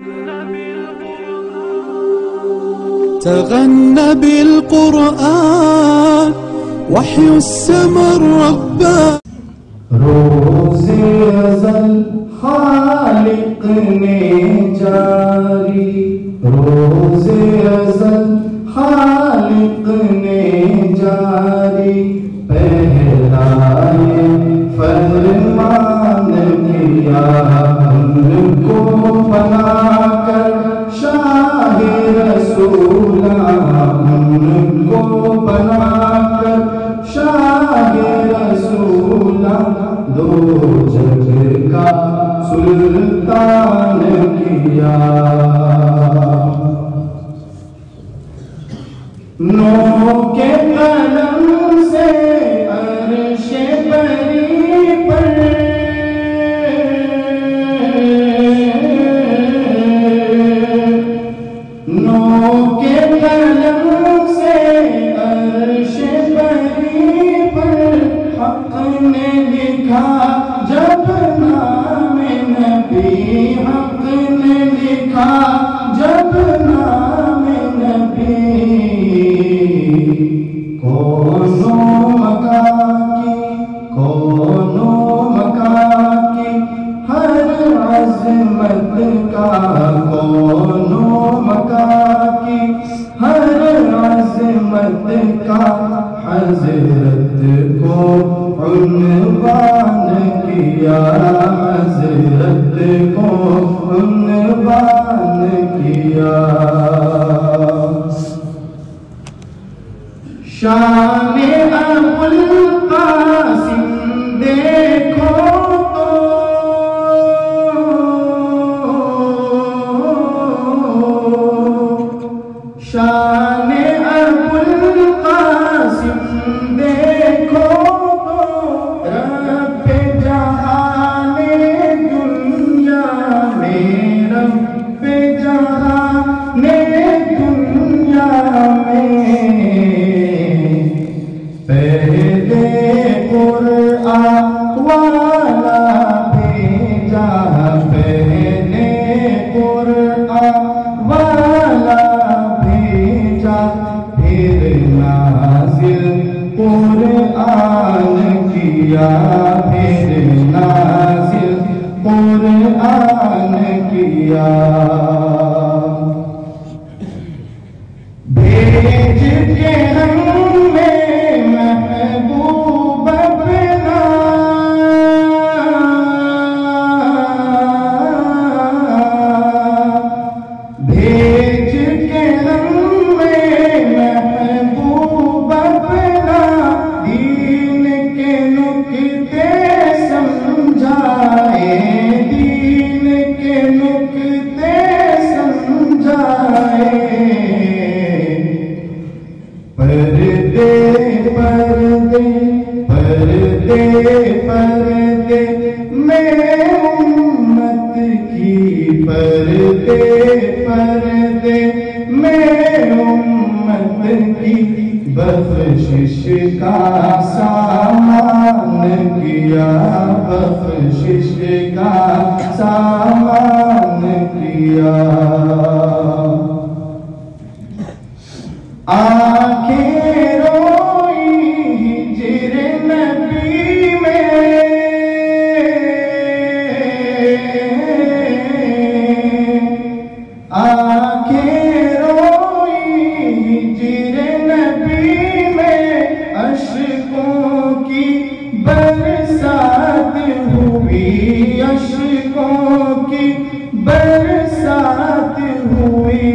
تغنى بالقرآن وحي السماء الرباني. روز ازل خالق نے جاری، روز ازل خالق نے جاری، پہلائے فرمان کیا ان کو بنا کر شاہ رسولہ، ان کو بنا کر شاہ رسولہ، دو جگ کا سلطان کیا، نو کے قلم سے عرش بری پر نو کے قلم سے عرش بری پر حق نے لکھا جب نام نبی، حق نے لکھا جب نام نبی، کونوں مکان کی ہر عظمت کا، کونوں مکان کی ہر عظمت کا، حضرت کو عنوان کیا، حضرت کو عنوان کیا، شان ابوالقاسم دیکھو تو شان ابوالقاسم دیکھو تو رب جہان دنیا میں، رب جہان دنیا میں، پہلے قرآن والا بھیجا، پہلے قرآن والا بھیجا، پھر نازل قرآن کیا، پھر نازل قرآن کیا، بھیج کے ہمیں محبوب اپنا، بھیج کے ہمیں محبوب اپنا، دین کے نکتے سمجھائے، دین کے نکتے سمجھائے، پردے پردے پردے پردے میں امت کی، پردے پردے میں امت کی، بخشش کا سامان کیا، بخشش کا سامان کیا، آنکھیں روئی ہجر نبی میں، آنکھیں روئی ہجر نبی میں، اشکوں کی برسات ہوئی، اشکوں کی برسات ہوئی،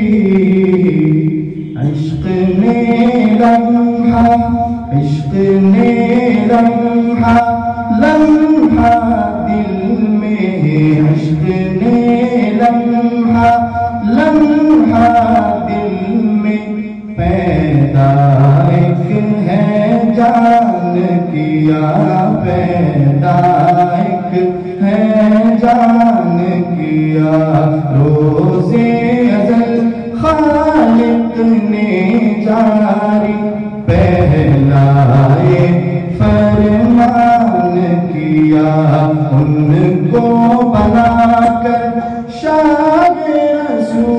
عشق نے لمحہ، عشق نے لمحہ لمحہ دل میں، عشق نے لمحہ لمحہ دل میں، پیدا ایک ہے جان کیا، پیدا ایک ہے جان کیا، روز ازل خالق نے جاری، پہلائے فرمان کیا، ان کو بنا کر شاہ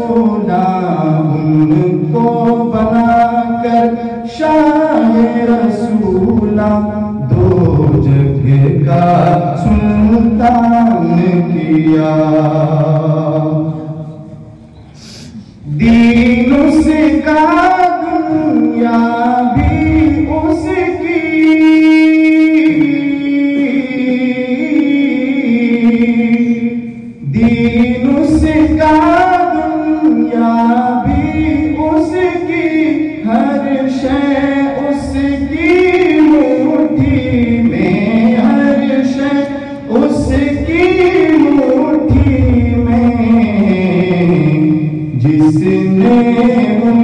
رسولہ ان کو بنا کر شاہ رسولہ دو جگ کا سلطان کیا دین اس کا دنیا بھی اس کی دین اس کا دنیا بھی اس کی ہر شے اس کی مٹھی میں ہر شے اس کی مٹھی میں جس نے ان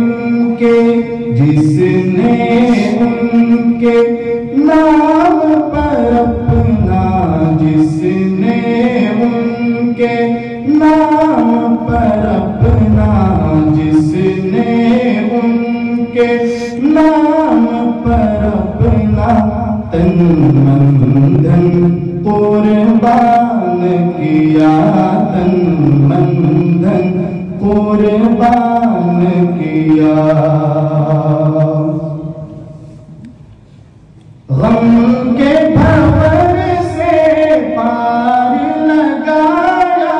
کے نام پر اپنا جس نے ان کے نام پر اپنا جس نے ان کے نام پر اپنا تن من دھن قربان کیا تن من دھن قربان کیا غم کے بھور سے پار لگایا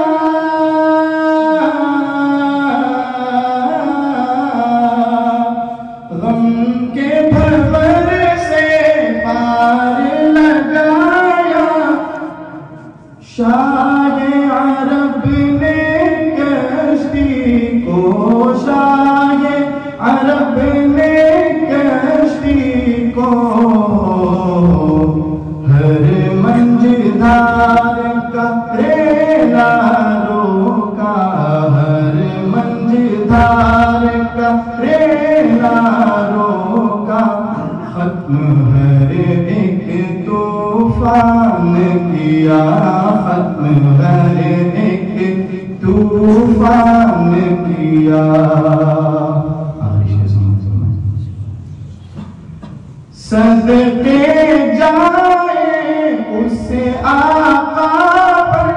غم کے بھور سے پار لگایا شاہ عرب نے کشتی کو شاہ عرب نے کشتی کو ہر منجدار کا ریلا روکا ہر منجدار کا ریلا روکا ختم ہر ایک طوفان کیا ختم ہر ایک طوفان کیا صدقے جائے اس آقا پر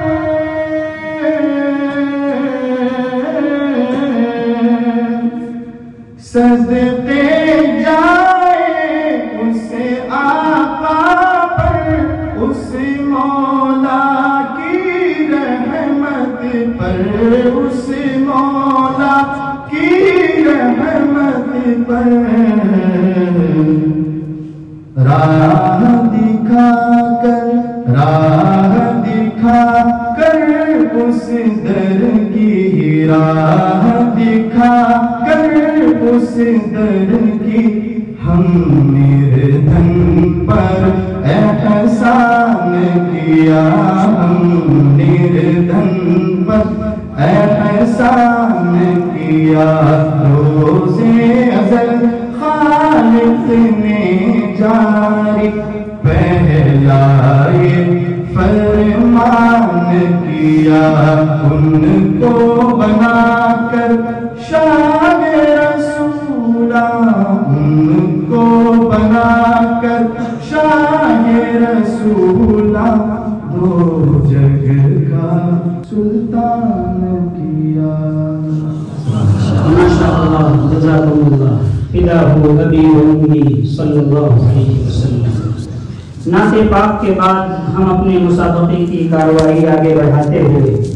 صدقے جائے اس آقا پر اس مولا کی رحمت پر اس مولا کی رحمت پر راہ دکھا کر اس در کی راہ دکھا کر اس در کی ہم نردھن پر احسان کیا ہم نردھن پر احسان کیا روزے ازل خالق نے جاری پہلائے فرمان کیا ان کو بنا کر شاہ رسولہ ان کو بنا کر شاہ رسولہ دو جگ کا سلطان کیا ماشاءاللہ جزاکم اللہ فداہ نبی و امی صلی اللہ علیہ وسلم نعت پاک کے بعد ہم اپنے مسابقے کی کارروائی آگے بڑھاتے ہوئے